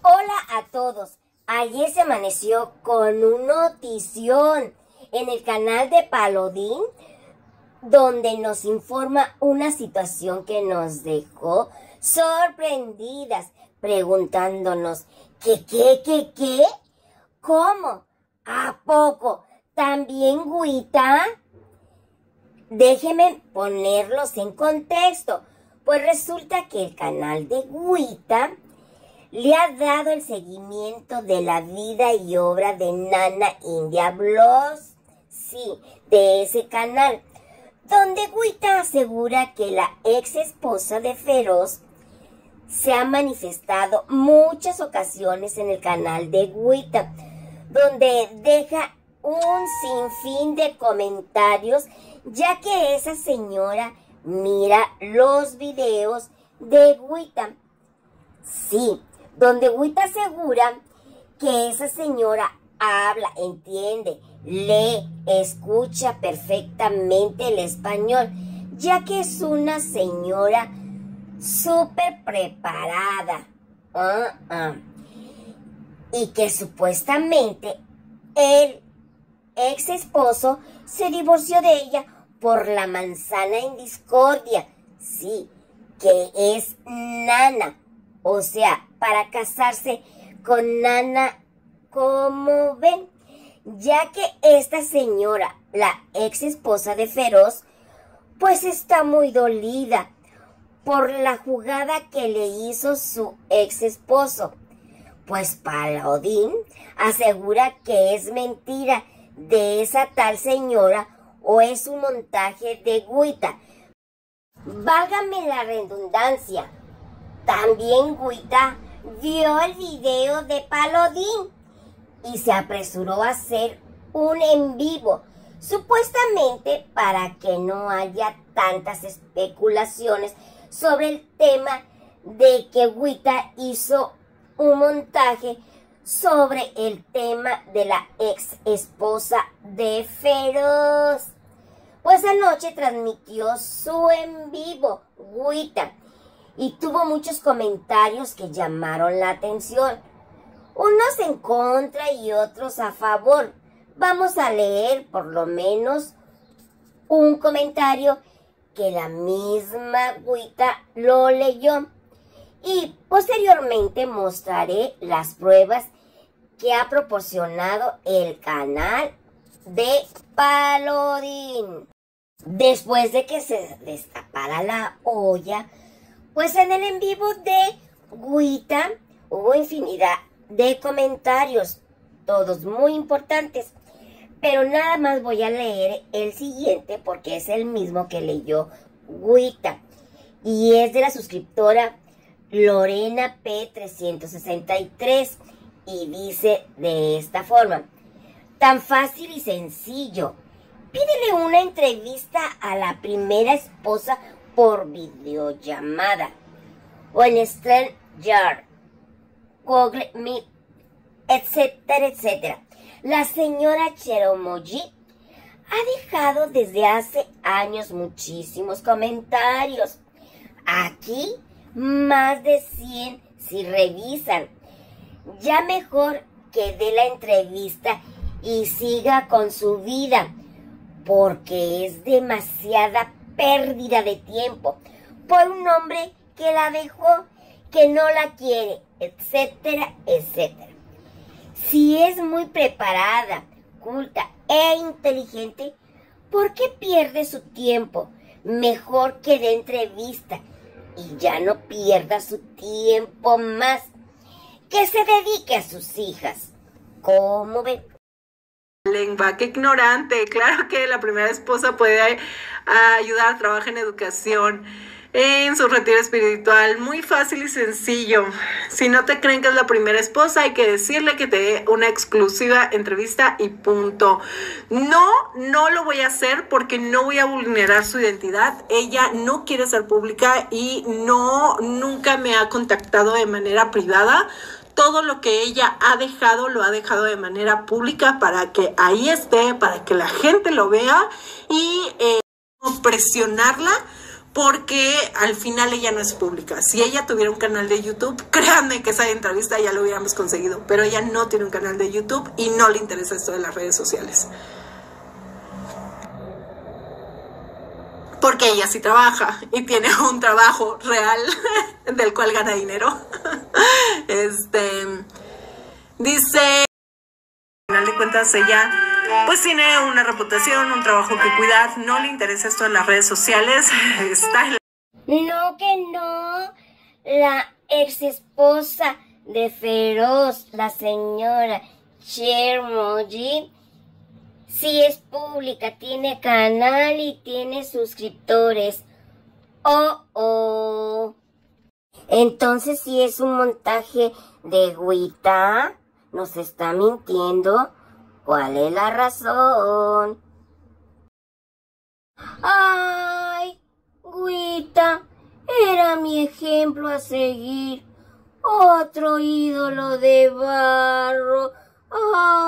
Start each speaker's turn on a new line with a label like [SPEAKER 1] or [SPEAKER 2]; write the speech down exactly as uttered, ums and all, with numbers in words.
[SPEAKER 1] Hola a todos. Ayer se amaneció con una notición en el canal de Palodín, donde nos informa una situación que nos dejó sorprendidas, preguntándonos ¿qué, qué, qué, qué? ¿Cómo? ¿A poco? ¿También Güita? Déjenme ponerlos en contexto, pues resulta que el canal de Güita le ha dado el seguimiento de la vida y obra de Nana India Blogs, sí, de ese canal, donde Güita asegura que la ex esposa de Feroz se ha manifestado muchas ocasiones en el canal de Güita, donde deja un sinfín de comentarios, ya que esa señora mira los videos de Güita. Sí, donde Güita asegura que esa señora habla, entiende, lee, escucha perfectamente el español, ya que es una señora súper preparada. Uh -uh. Y que supuestamente el ex esposo se divorció de ella por la manzana en discordia. Sí, que es Nana. O sea, para casarse con Nana, como ven, ya que esta señora, la ex esposa de Feroz, pues está muy dolida por la jugada que le hizo su ex esposo. Pues Palodín asegura que es mentira de esa tal señora o es un montaje de Güita. Válgame la redundancia. También Güita vio el video de Palodín y se apresuró a hacer un en vivo, supuestamente para que no haya tantas especulaciones sobre el tema de que Güita hizo un montaje sobre el tema de la ex esposa de Feroz. Pues anoche transmitió su en vivo Güita y tuvo muchos comentarios que llamaron la atención, unos en contra y otros a favor. Vamos a leer por lo menos un comentario que la misma Güita lo leyó y posteriormente mostraré las pruebas que ha proporcionado el canal de Palodín. Después de que se destapara la olla, pues en el en vivo de Güita hubo infinidad de comentarios, todos muy importantes, pero nada más voy a leer el siguiente porque es el mismo que leyó Güita y es de la suscriptora Lorena P trescientos sesenta y tres y dice de esta forma: tan fácil y sencillo, pídele una entrevista a la primera esposa por videollamada o en StreamYard, Google Meet, etcétera, etcétera. La señora Cheromoji ha dejado desde hace años muchísimos comentarios. Aquí más de cien si revisan. Ya mejor que dé la entrevista y siga con su vida, porque es demasiada pérdida de tiempo por un hombre que la dejó, que no la quiere, etcétera, etcétera. Si es muy preparada, culta e inteligente, ¿por qué pierde su tiempo? Mejor que dé entrevista y ya no pierda su tiempo más, que se dedique a sus hijas. ¿Cómo ven?
[SPEAKER 2] Lengua, qué ignorante. Claro que la primera esposa puede ayudar, trabaja en educación, en su retiro espiritual, muy fácil y sencillo. Si no te creen que es la primera esposa, hay que decirle que te dé una exclusiva entrevista y punto. No, no lo voy a hacer porque no voy a vulnerar su identidad. Ella no quiere ser pública y no, nunca me ha contactado de manera privada. Todo lo que ella ha dejado, lo ha dejado de manera pública para que ahí esté, para que la gente lo vea y eh, presionarla porque al final ella no es pública. Si ella tuviera un canal de YouTube, créanme que esa entrevista ya lo hubiéramos conseguido, pero ella no tiene un canal de YouTube y no le interesa esto de las redes sociales. Porque ella sí trabaja y tiene un trabajo real del cual gana dinero. Este, dice, al final de cuentas ella pues tiene una reputación, un trabajo que cuidar, no le interesa esto de las redes sociales. Está en la...
[SPEAKER 1] No, que no. La ex esposa de Feroz, la señora Chermoji, sí es pública, tiene canal y tiene suscriptores. Oh, oh. Entonces, si es un montaje de Wita, nos está mintiendo. ¿Cuál es la razón? Ay, Wita, era mi ejemplo a seguir. Otro ídolo de barro. Ay.